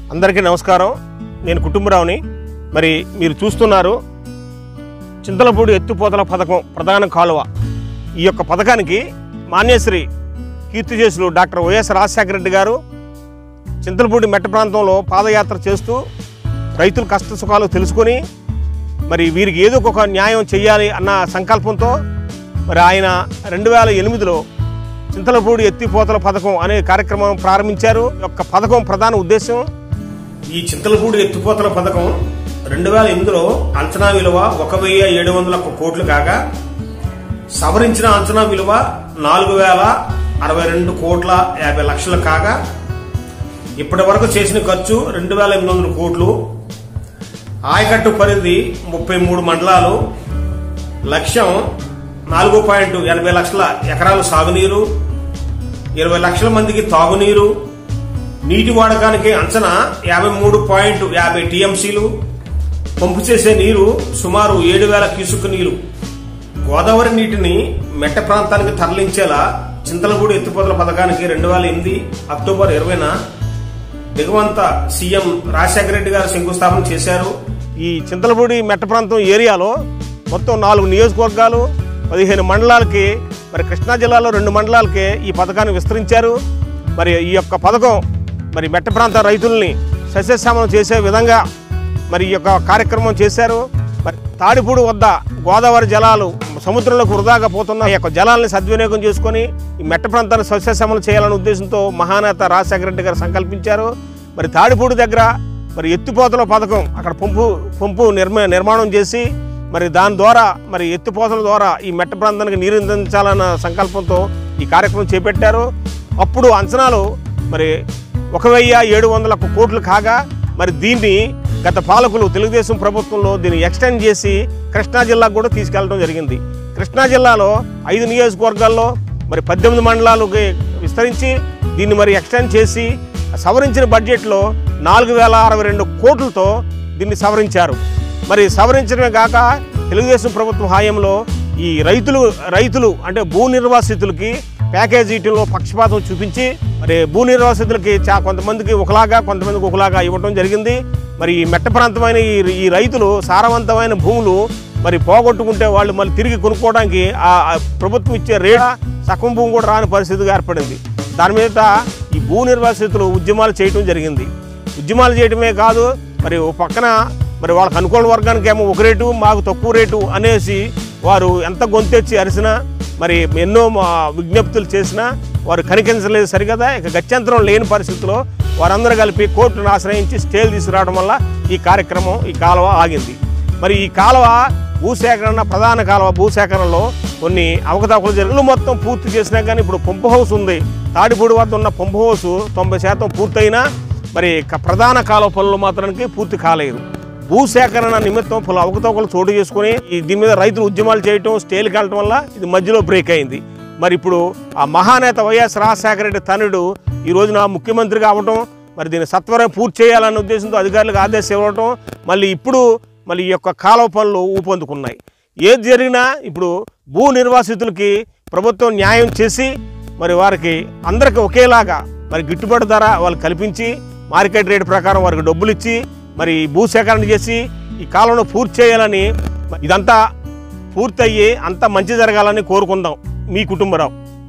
అందరికీ నమస్కారం. నేను కుటుంబరావుని. మరి మీరు చూస్తున్నారు చింతలపూడి ఎత్తిపోతల పథకం ప్రధాన కాలువ. ఈ యొక్క పథకానికి మాన్యశ్రీ కీర్తిశేషులు డాక్టర్ వైఎస్ రాజశేఖర రెడ్డి గారు చింతలపూడి మెట్ట ప్రాంతంలో పాదయాత్ర చేస్తూ రైతుల కష్ట సుఖాలు తెలుసుకొని మరి వీరికి ఏదో ఒక న్యాయం చేయాలి అన్న సంకల్పంతో మరి ఆయన 2008లో చింతలపూడి ఎత్తిపోతల పథకం అనే కార్యక్రమం ప్రారంభించారు. ఈ యొక్క పథకం ప్రధాన ఉద్దేశం, ఈ చింతలపూడి ఎత్తిపోతల పథకం 2008లో అంచనా విలువ 1,701 కోట్లు కాగా సవరించిన అంచనా విలువ 4,062 కోట్ల 50 లక్షలు కాగా ఇప్పటి వరకు చేసిన ఖర్చు 2,800 కోట్లు. ఆయకట్టు పరిధి 33 మండలాలు. లక్ష్యం 4.80 లక్షల ఎకరాలు సాగునీరు, 20 లక్షల మందికి తాగునీరు, నీటి వాడకానికి అంచనా 53.50 టీఎంసీలు, పంపు చేసే నీరు సుమారు 7,000 క్యూసెక్ నీరు. గోదావరి నీటిని మెట్ట ప్రాంతానికి తరలించేలా చింతలపూడి ఎత్తిపోతల పథకానికి 2008 అక్టోబర్ 20న దిగువంత సీఎం రాజశేఖర రెడ్డి గారు శంకుస్థాపన చేశారు. ఈ చింతలపూడి మెట్ట ప్రాంతం ఏరియాలో మొత్తం 4 నియోజకవర్గాలు, 15 మండలాలకి, మరి కృష్ణా జిల్లాలో 2 మండలాలకి ఈ పథకాన్ని విస్తరించారు. మరి ఈ యొక్క పథకం మరి మెట్ట ప్రాంత రైతుల్ని సస్యశ్యామలం చేసే విధంగా మరి ఈ యొక్క కార్యక్రమం చేశారు. మరి తాడిపూడి వద్ద గోదావరి జలాలు సముద్రంలోకి వృధాగా పోతున్న ఈ యొక్క జలాలని సద్వినియోగం చేసుకొని ఈ మెట్ట ప్రాంతాన్ని సస్యశ్యామలం చేయాలనే ఉద్దేశంతో మహానేత రాజశేఖర రెడ్డి గారు సంకల్పించారు. మరి తాడిపూడి దగ్గర మరి ఎత్తిపోతల పథకం అక్కడ పంపు నిర్మాణం చేసి మరి దాని ద్వారా మరి ఎత్తిపోతల ద్వారా ఈ మెట్ట ప్రాంతానికి నీరు అందించాలన్న సంకల్పంతో ఈ కార్యక్రమం చేపట్టారు. అప్పుడు అంచనాలు మరి 1,701 కోట్లు కాగా మరి దీన్ని గత పాలకులు తెలుగుదేశం ప్రభుత్వంలో దీన్ని ఎక్స్టెండ్ చేసి కృష్ణా జిల్లాకు కూడా తీసుకెళ్లడం జరిగింది. కృష్ణా జిల్లాలో 5 నియోజకవర్గాల్లో మరి 18 మండలాలకి విస్తరించి దీన్ని మరి ఎక్స్టెండ్ చేసి సవరించిన బడ్జెట్లో 4,062 కోట్లతో దీన్ని సవరించారు. మరి సవరించడమే కాక తెలుగుదేశం ప్రభుత్వం హయాంలో ఈ రైతులు అంటే భూ నిర్వాసితులకి ప్యాకేజీ ఇటులో పక్షపాతం చూపించి మరి భూ నిర్వాసితులకి కొంతమందికి ఒకలాగా కొంతమందికి ఒకలాగా ఇవ్వడం జరిగింది. మరి ఈ మెట్ట ప్రాంతమైన ఈ రైతులు సారవంతమైన భూములు మరి పోగొట్టుకుంటే వాళ్ళు మళ్ళీ తిరిగి కొనుక్కోవడానికి ఆ ప్రభుత్వం ఇచ్చే రేట్ సగం భూమి కూడా రాని పరిస్థితిగా ఏర్పడింది. దాని మీద ఈ భూ నిర్వాసితులు ఉద్యమాలు చేయడం జరిగింది. ఉద్యమాలు చేయడమే కాదు, మరి ఓ పక్కన మరి వాళ్ళకి అనుకూల వర్గానికి ఏమో ఒక రేటు, మాకు తక్కువ రేటు అనేసి వారు ఎంత గొంతెచ్చి అరిసినా మరి ఎన్నో విజ్ఞప్తులు చేసినా వారు కనిపించలేదు సరిగదా. ఇక గత్యంతరం లేని పరిస్థితుల్లో వారందరూ కలిపి కోర్టును ఆశ్రయించి స్టేలు తీసుకురావడం వల్ల ఈ కార్యక్రమం ఈ కాలువ ఆగింది. మరి ఈ కాలువ భూసేకరణ ప్రధాన కాలువ భూసేకరణలో కొన్ని అవకతవకలు జరిగిన మొత్తం పూర్తి చేసినా కానీ ఇప్పుడు పంపు హౌస్ ఉంది. తాడిపూడి వద్ద ఉన్న పంపు హౌస్ 90% పూర్తయినా మరి ప్రధాన కాలువ పనులు మాత్రానికి పూర్తి కాలేదు. భూసేకరణ నిమిత్తం పలు అవకతవకలు చోటు చేసుకుని దీని మీద రైతులు ఉద్యమాలు చేయటం, స్టేలకు వెళ్ళటం వల్ల ఇది మధ్యలో బ్రేక్ అయింది. మరి ఇప్పుడు ఆ మహానేత వైఎస్ రాజశేఖర రెడ్డి తనుడు ఈ రోజున ముఖ్యమంత్రిగా అవ్వటం, మరి దీన్ని సత్వరం పూర్తి చేయాలనే ఉద్దేశంతో అధికారులకు ఆదేశం ఇవ్వటం, మళ్ళీ ఈ యొక్క కాలువ పనులు ఊపందుకున్నాయి. ఏది జరిగినా ఇప్పుడు భూ నిర్వాసితులకి ప్రభుత్వం న్యాయం చేసి మరి వారికి అందరికీ ఒకేలాగా మరి గిట్టుబాటు ధర వాళ్ళు కల్పించి మార్కెట్ రేటు ప్రకారం వారికి డబ్బులు ఇచ్చి మరి భూసేకరణ చేసి ఈ కాలంలో పూర్తి చేయాలని, ఇదంతా పూర్తయ్యి అంతా మంచి జరగాలని కోరుకుందాం. మీ కుటుంబరావు.